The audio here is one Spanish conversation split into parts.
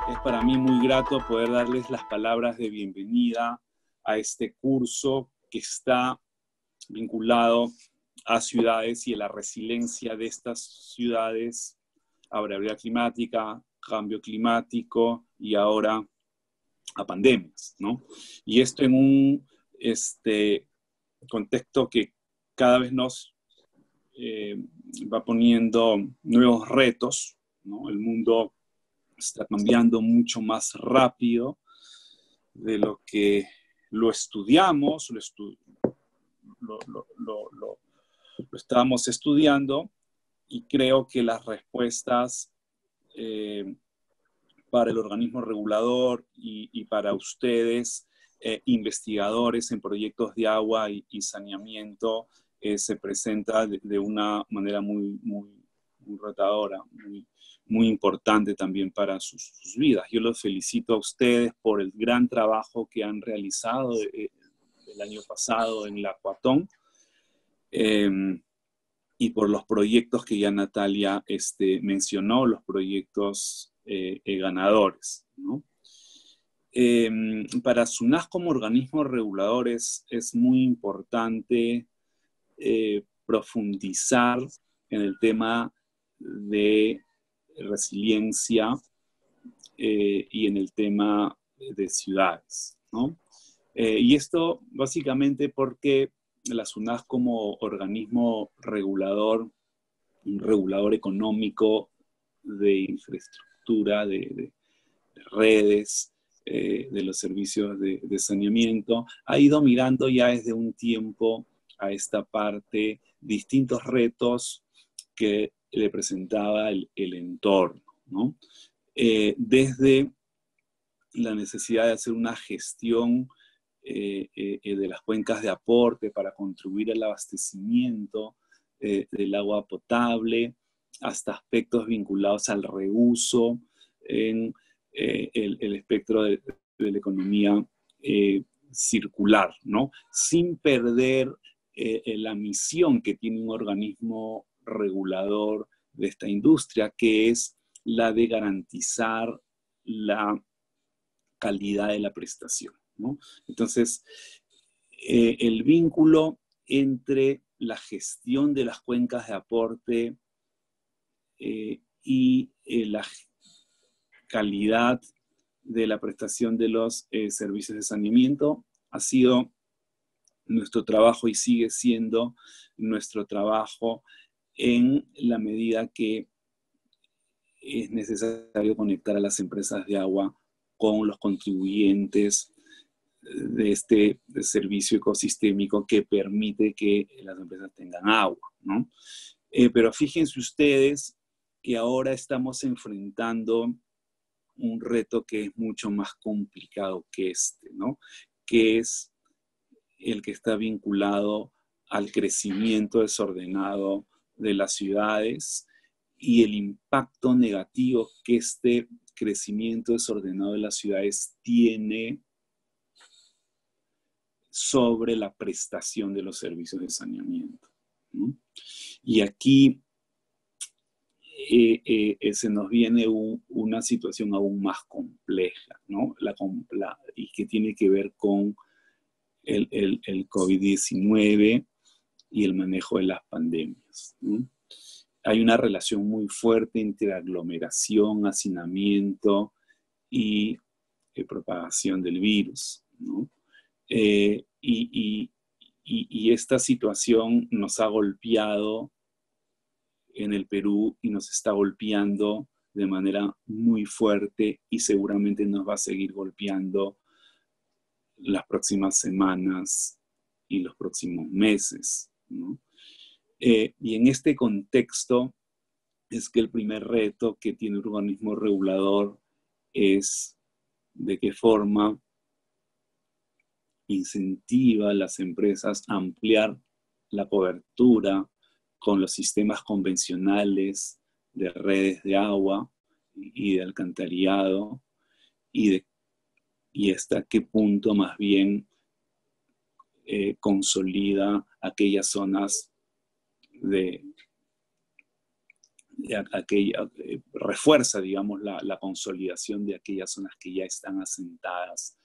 Es para mí muy grato poder darles las palabras de bienvenida a este curso que está vinculado a ciudades y a la resiliencia de estas ciudades a variabilidad climática, cambio climático y ahora a pandemias, ¿no? Y esto en un contexto que cada vez nos va poniendo nuevos retos, ¿no? El mundo está cambiando mucho más rápido de lo que lo estudiamos, lo estábamos estudiando, y creo que las respuestas para el organismo regulador y para ustedes, investigadores en proyectos de agua y saneamiento, se presenta de una manera muy retadora, muy importante también para sus vidas. Yo los felicito a ustedes por el gran trabajo que han realizado el año pasado en la Acuatón, y por los proyectos que ya Natalia mencionó, los proyectos ganadores, ¿no? Para SUNAS como organismo regulador es muy importante profundizar en el tema de resiliencia y en el tema de ciudades, ¿no? Y esto básicamente porque la SUNAS como organismo regulador, un regulador económico de infraestructura, de redes, de los servicios de saneamiento, ha ido mirando ya desde un tiempo a esta parte distintos retos que le presentaba el entorno, ¿no? Desde la necesidad de hacer una gestión de las cuencas de aporte para contribuir al abastecimiento del agua potable, hasta aspectos vinculados al reuso en el espectro de la economía circular, ¿no? Sin perder la misión que tiene un organismo regulador de esta industria, que es la de garantizar la calidad de la prestación, ¿no? Entonces, el vínculo entre la gestión de las cuencas de aporte y la calidad de la prestación de los servicios de saneamiento ha sido nuestro trabajo y sigue siendo nuestro trabajo en la medida que es necesario conectar a las empresas de agua con los contribuyentes de este servicio ecosistémico que permite que las empresas tengan agua, ¿no? Pero fíjense ustedes que ahora estamos enfrentando un reto que es mucho más complicado que ¿no? Que es el que está vinculado al crecimiento desordenado de las ciudades y el impacto negativo que este crecimiento desordenado de las ciudades tiene sobre la prestación de los servicios de saneamiento, ¿no? Y aquí se nos viene una situación aún más compleja, ¿no? Y que tiene que ver con el COVID-19 y el manejo de las pandemias, ¿no? Hay una relación muy fuerte entre aglomeración, hacinamiento y propagación del virus, ¿no? Y esta situación nos ha golpeado en el Perú y nos está golpeando de manera muy fuerte y seguramente nos va a seguir golpeando las próximas semanas y los próximos meses, ¿no? Y en este contexto es que el primer reto que tiene el organismo regulador es de qué forma incentiva a las empresas a ampliar la cobertura con los sistemas convencionales de redes de agua y de alcantarillado, y hasta qué punto más bien consolida aquellas zonas refuerza, digamos, la consolidación de aquellas zonas que ya están asentadas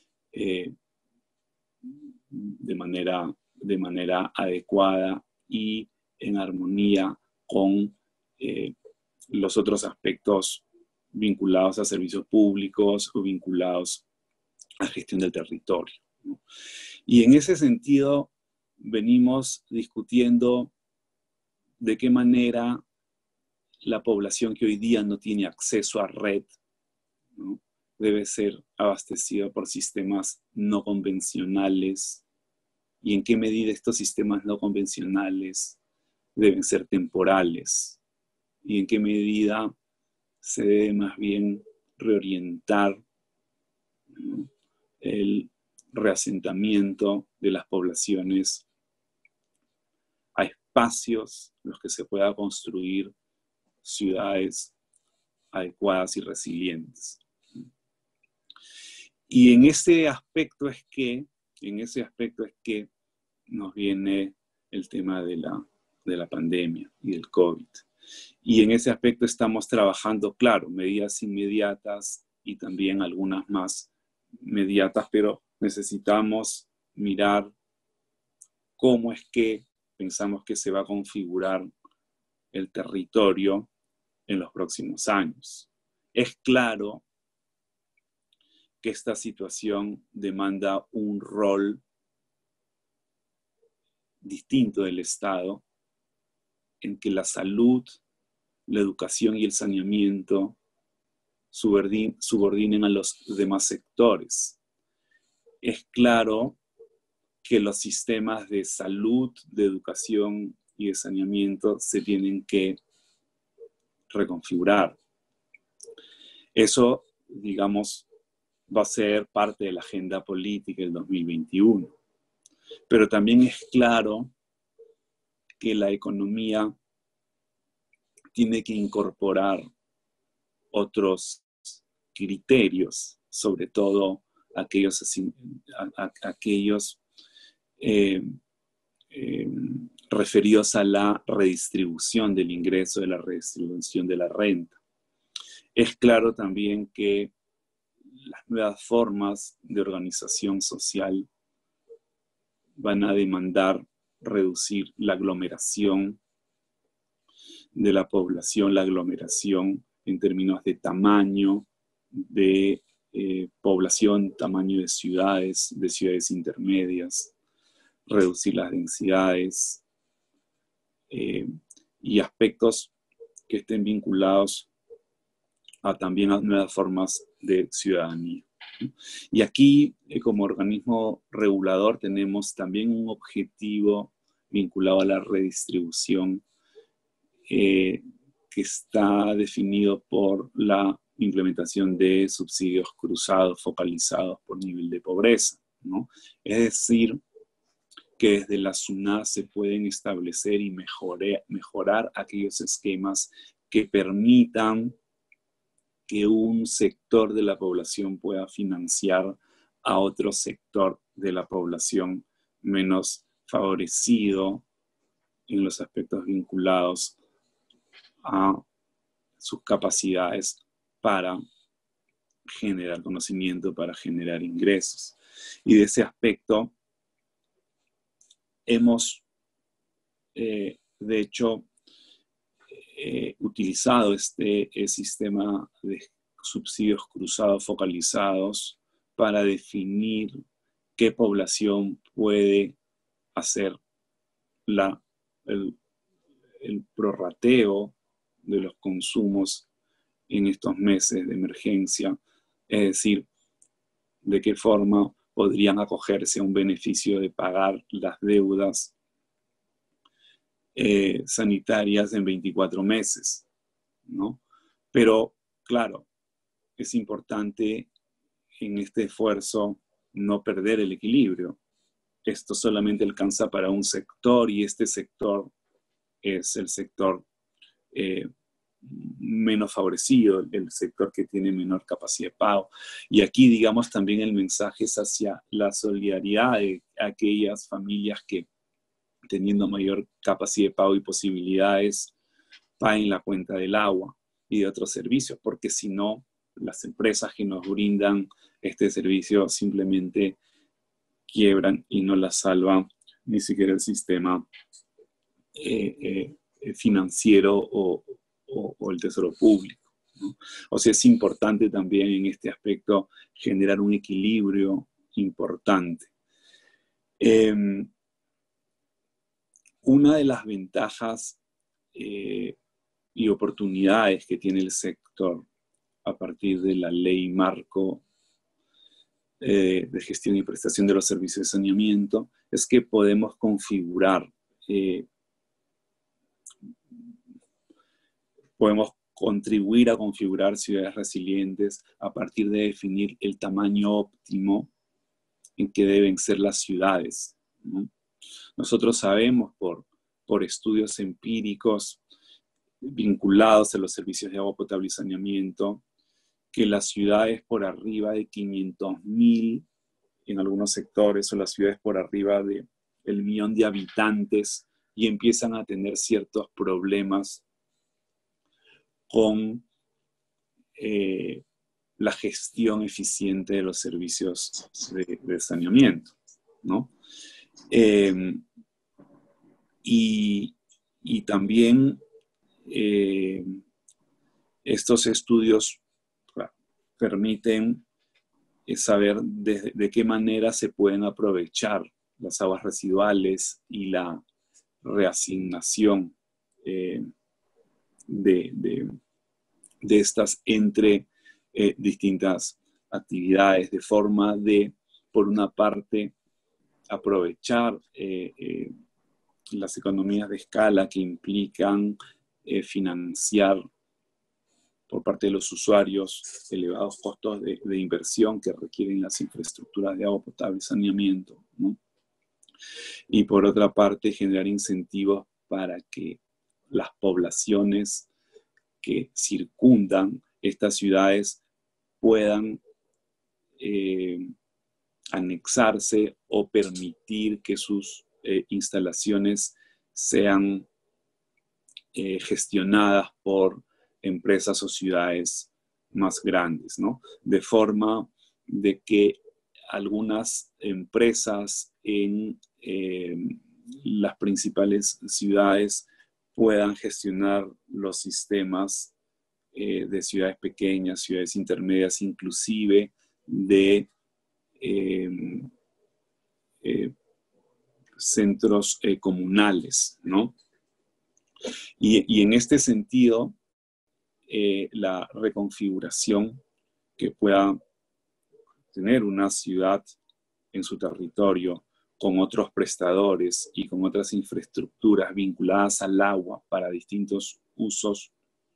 de manera adecuada y en armonía con los otros aspectos vinculados a servicios públicos o vinculados a gestión del territorio, ¿no? Y en ese sentido venimos discutiendo de qué manera la población que hoy día no tiene acceso a red, ¿no?, debe ser abastecida por sistemas no convencionales, y en qué medida estos sistemas no convencionales deben ser temporales, y en qué medida se debe más bien reorientar, ¿no?, el reasentamiento de las poblaciones a espacios en los que se pueda construir ciudades adecuadas y resilientes. Y en ese aspecto es que nos viene el tema de la pandemia y del COVID. Y en ese aspecto estamos trabajando, claro, medidas inmediatas y también algunas más mediatas, pero necesitamos mirar cómo es que pensamos que se va a configurar el territorio en los próximos años. Es claro que esta situación demanda un rol distinto del Estado, en que la salud, la educación y el saneamiento subordinen a los demás sectores. Es claro que los sistemas de salud, de educación y de saneamiento se tienen que reconfigurar. Eso, digamos, va a ser parte de la agenda política del 2021. Pero también es claro que la economía tiene que incorporar otros criterios, sobre todo aquellos referidos a la redistribución del ingreso, de la redistribución de la renta. Es claro también que las nuevas formas de organización social van a demandar reducir la aglomeración de la población, la aglomeración en términos de tamaño de población, tamaño de ciudades intermedias, reducir las densidades y aspectos que estén vinculados también a nuevas formas de ciudadanía. Y aquí, como organismo regulador, tenemos también un objetivo vinculado a la redistribución que está definido por la implementación de subsidios cruzados focalizados por nivel de pobreza, ¿no? Es decir, que desde la SUNAT se pueden establecer y mejorar aquellos esquemas que permitan que un sector de la población pueda financiar a otro sector de la población menos favorecido en los aspectos vinculados a sus capacidades para generar conocimiento, para generar ingresos. Y de ese aspecto hemos, de hecho, utilizado este sistema de subsidios cruzados focalizados para definir qué población puede hacer el prorrateo de los consumos en estos meses de emergencia, es decir, de qué forma podrían acogerse a un beneficio de pagar las deudas sanitarias en 24 meses, ¿no? Pero, claro, es importante en este esfuerzo no perder el equilibrio. Esto solamente alcanza para un sector y este sector es el sector menos favorecido, el sector que tiene menor capacidad de pago. Y aquí, digamos, también el mensaje es hacia la solidaridad de aquellas familias que, teniendo mayor capacidad de pago y posibilidades, paguen la cuenta del agua y de otros servicios, porque si no, las empresas que nos brindan este servicio simplemente quiebran y no la salvan ni siquiera el sistema financiero o el tesoro público, ¿no? O sea, es importante también en este aspecto generar un equilibrio importante. Una de las ventajas y oportunidades que tiene el sector a partir de la ley marco de gestión y prestación de los servicios de saneamiento es que podemos configurar, podemos contribuir a configurar ciudades resilientes a partir de definir el tamaño óptimo en que deben ser las ciudades, ¿no? Nosotros sabemos por estudios empíricos vinculados a los servicios de agua potable y saneamiento que las ciudades por arriba de 500.000 en algunos sectores o las ciudades por arriba de el millón de habitantes y empiezan a tener ciertos problemas con la gestión eficiente de los servicios de saneamiento, ¿no? Y también estos estudios permiten saber de qué manera se pueden aprovechar las aguas residuales y la reasignación de estas entre distintas actividades, de forma de, por una parte, aprovechar las economías de escala que implican financiar por parte de los usuarios elevados costos de inversión que requieren las infraestructuras de agua potable y saneamiento, ¿no? Y por otra parte, generar incentivos para que las poblaciones que circundan estas ciudades puedan anexarse o permitir que sus instalaciones sean gestionadas por empresas o ciudades más grandes, ¿no? De forma de que algunas empresas en las principales ciudades puedan gestionar los sistemas de ciudades pequeñas, ciudades intermedias, inclusive de centros comunales, ¿no? Y en este sentido, la reconfiguración que pueda tener una ciudad en su territorio con otros prestadores y con otras infraestructuras vinculadas al agua para distintos usos,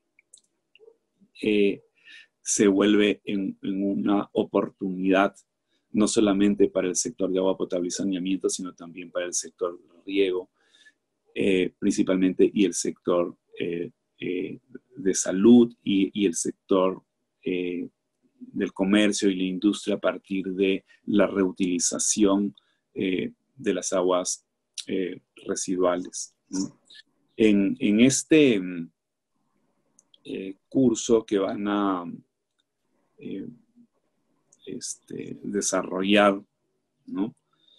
se vuelve en una oportunidad no solamente para el sector de agua potable y saneamiento, sino también para el sector riego, principalmente, y el sector de salud y el sector del comercio y la industria a partir de la reutilización de las aguas residuales, ¿no? En este curso que van a desarrollar, ¿no?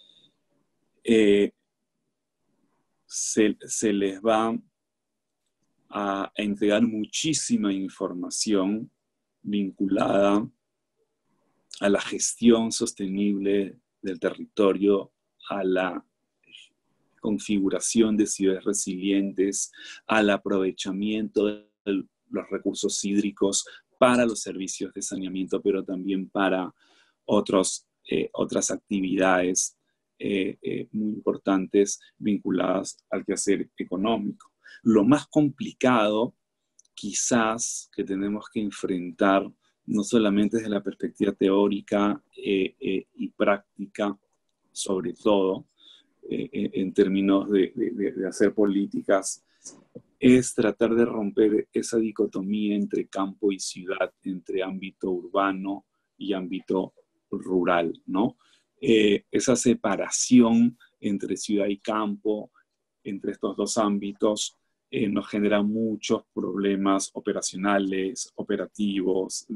Se les va a entregar muchísima información vinculada a la gestión sostenible del territorio, a la configuración de ciudades resilientes, al aprovechamiento de los recursos hídricos para los servicios de saneamiento, pero también para otras actividades muy importantes vinculadas al quehacer económico. Lo más complicado, quizás, que tenemos que enfrentar, no solamente desde la perspectiva teórica y práctica, sobre todo, en términos de hacer políticas, es tratar de romper esa dicotomía entre campo y ciudad, entre ámbito urbano y ámbito rural, ¿no? Esa separación entre ciudad y campo, entre estos dos ámbitos, nos genera muchos problemas operacionales, operativos,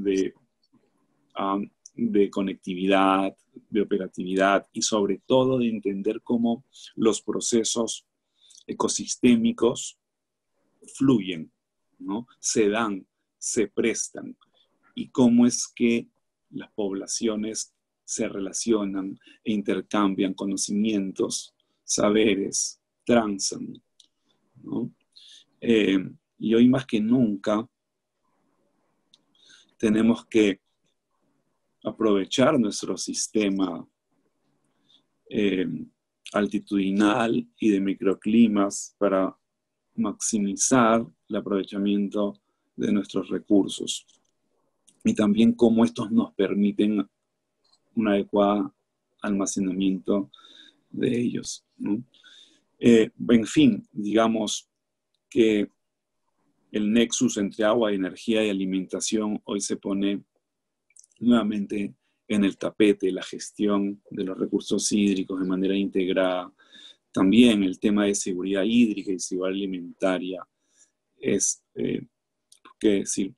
de conectividad, de operatividad y sobre todo de entender cómo los procesos ecosistémicos fluyen, ¿no? Se dan, se prestan y cómo es que las poblaciones se relacionan e intercambian conocimientos, saberes, transan, ¿no? Y hoy más que nunca tenemos que aprovechar nuestro sistema altitudinal y de microclimas para maximizar el aprovechamiento de nuestros recursos y también cómo estos nos permiten un adecuado almacenamiento de ellos, ¿no? En fin, digamos que el nexus entre agua, energía y alimentación hoy se pone nuevamente en el tapete, la gestión de los recursos hídricos de manera integrada. También el tema de seguridad hídrica y seguridad alimentaria es, qué decir,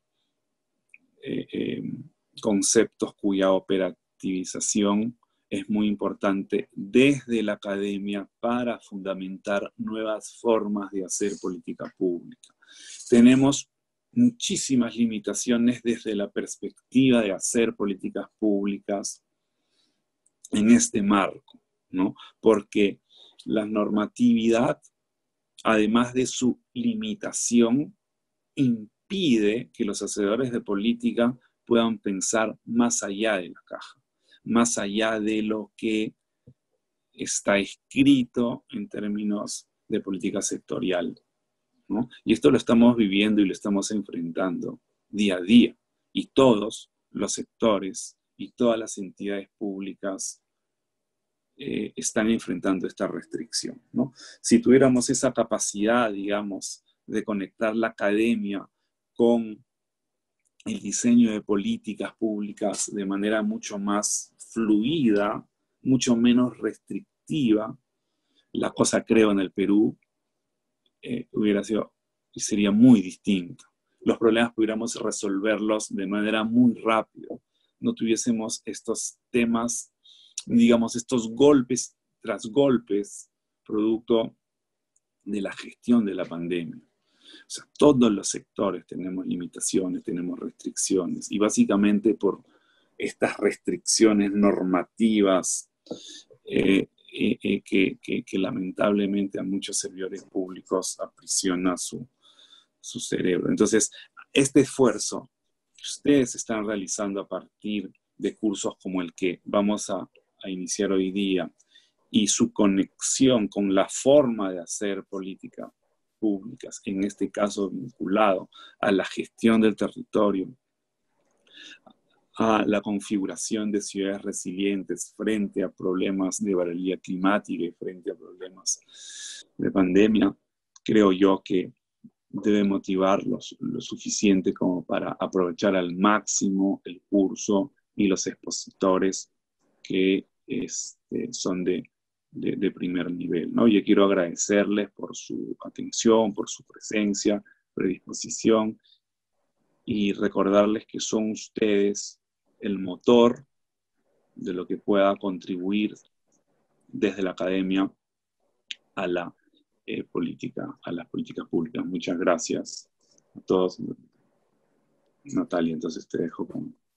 conceptos cuya operativización es muy importante desde la academia para fundamentar nuevas formas de hacer política pública. Tenemos muchísimas limitaciones desde la perspectiva de hacer políticas públicas en este marco, ¿no? Porque la normatividad, además de su limitación, impide que los hacedores de política puedan pensar más allá de la caja, más allá de lo que está escrito en términos de política sectorial, ¿no? Y esto lo estamos viviendo y lo estamos enfrentando día a día. Y todos los sectores y todas las entidades públicas están enfrentando esta restricción, ¿no? Si tuviéramos esa capacidad, digamos, de conectar la academia con el diseño de políticas públicas de manera mucho más fluida, mucho menos restrictiva, la cosa, creo, en el Perú sería muy distinto. Los problemas pudiéramos resolverlos de manera muy rápida. No tuviésemos estos temas, digamos, estos golpes tras golpes, producto de la gestión de la pandemia. O sea, todos los sectores tenemos limitaciones, tenemos restricciones, y básicamente por estas restricciones normativas que lamentablemente a muchos servidores públicos aprisiona su cerebro. Entonces, este esfuerzo que ustedes están realizando a partir de cursos como el que vamos a iniciar hoy día y su conexión con la forma de hacer política públicas, en este caso vinculado a la gestión del territorio, a la configuración de ciudades resilientes frente a problemas de variabilidad climática y frente a problemas de pandemia, creo yo que debe motivarlos lo suficiente como para aprovechar al máximo el curso y los expositores que son de primer nivel, ¿no? Yo quiero agradecerles por su atención, por su presencia, predisposición y recordarles que son ustedes el motor de lo que pueda contribuir desde la academia a la política, a las políticas públicas. Muchas gracias a todos. Natalia, entonces te dejo con